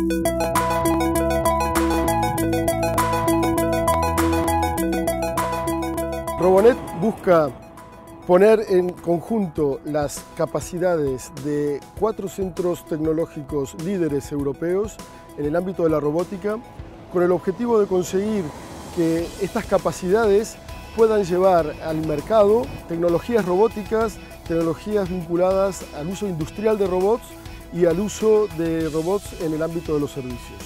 Robonet busca poner en conjunto las capacidades de 4 centros tecnológicos líderes europeos en el ámbito de la robótica, con el objetivo de conseguir que estas capacidades puedan llevar al mercado tecnologías robóticas, tecnologías vinculadas al uso industrial de robots y al uso de robots en el ámbito de los servicios.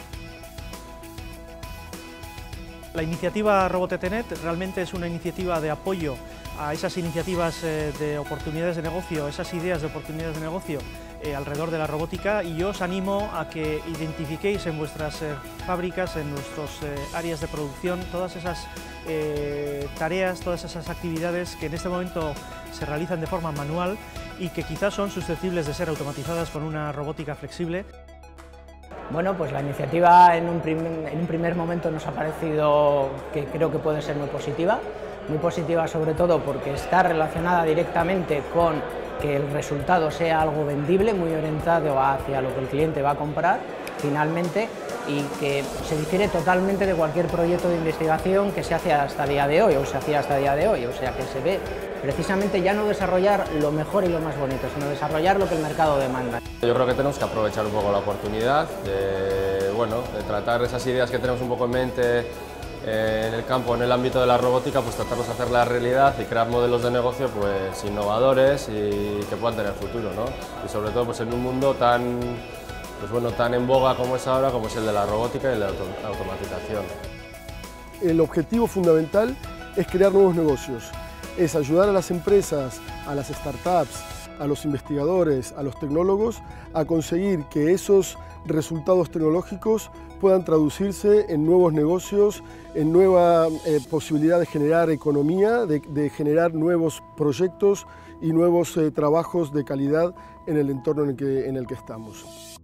La iniciativa Robotetenet realmente es una iniciativa de apoyo a esas iniciativas de oportunidades de negocio, esas ideas de oportunidades de negocio alrededor de la robótica, y yo os animo a que identifiquéis en vuestras fábricas, en nuestras áreas de producción, todas esas tareas, todas esas actividades que en este momento se realizan de forma manual y que quizás son susceptibles de ser automatizadas con una robótica flexible. Bueno, pues la iniciativa en un primer momento nos ha parecido que creo que puede ser muy positiva sobre todo porque está relacionada directamente con que el resultado sea algo vendible, muy orientado hacia lo que el cliente va a comprar finalmente, y que se difiere totalmente de cualquier proyecto de investigación que se hace hasta el día de hoy, o se hacía hasta el día de hoy, o sea que se ve precisamente ya no desarrollar lo mejor y lo más bonito, sino desarrollar lo que el mercado demanda. Yo creo que tenemos que aprovechar un poco la oportunidad de tratar esas ideas que tenemos un poco en mente en el campo, en el ámbito de la robótica, pues tratarlos de hacer la realidad y crear modelos de negocio pues innovadores y que puedan tener futuro, ¿no? Y sobre todo pues en un mundo tan en boga como es ahora, como es el de la robótica y el de la automatización. El objetivo fundamental es crear nuevos negocios, es ayudar a las empresas, a las startups, a los investigadores, a los tecnólogos, a conseguir que esos resultados tecnológicos puedan traducirse en nuevos negocios, en nueva posibilidad de generar economía, de generar nuevos proyectos y nuevos trabajos de calidad en el entorno en el que estamos.